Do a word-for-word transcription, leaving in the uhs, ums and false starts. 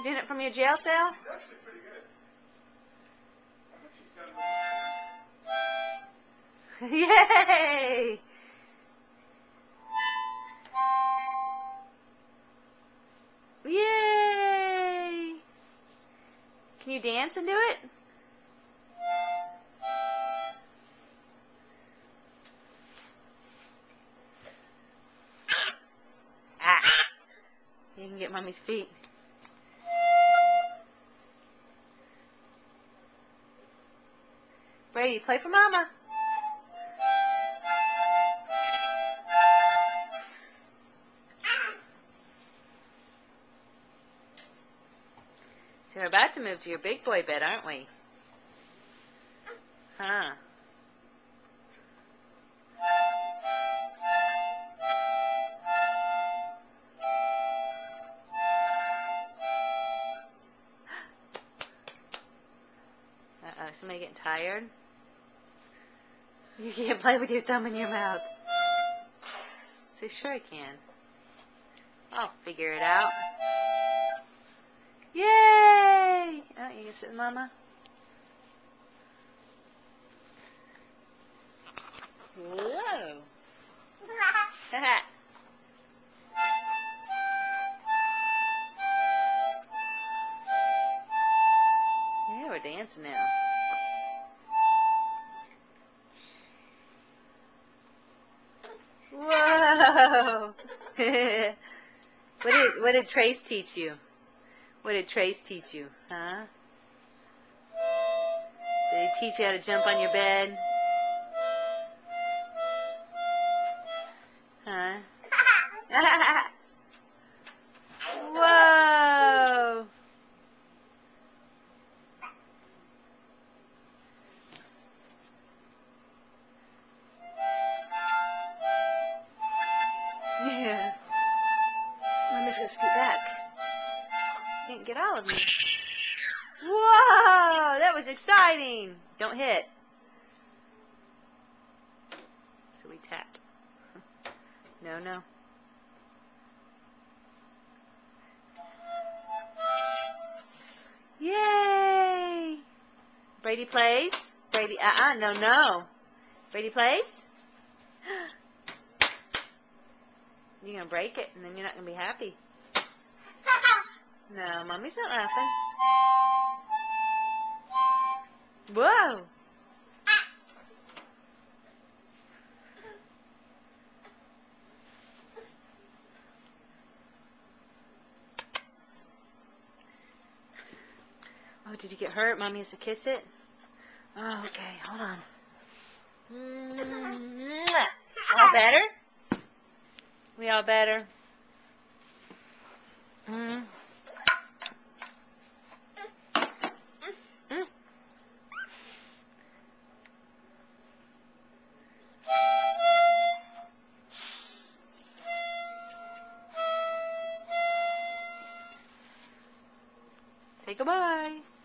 You doing it from your jail cell? It's actually pretty good. I think she's got Yay! Yay! Can you dance and do it? Ah! You can get Mommy's feet. Brady, play for Mama. So we're about to move to your big boy bed, aren't we? Huh. Uh-oh, somebody getting tired? You can't play with your thumb in your mouth. Say, sure I can. I'll figure it out. Yay! Oh, you can sit with Mama? Whoa! Yeah, we're dancing now. Whoa! What did what did Trace teach you? What did Trace teach you? Huh? Did he teach you how to jump on your bed? Huh? Whoa! Yeah. Mommy's gonna scoot back. Can't get all of me. Whoa! That was exciting! Don't hit. So we tap. No, no. Yay! Brady plays. Brady, uh-uh, no, no. Brady plays. You're going to break it, and then you're not going to be happy. No, Mommy's not laughing. Whoa! Oh, did you get hurt? Mommy has to kiss it? Oh, okay, hold on. All better? We all better? Mm. Mm. Say goodbye.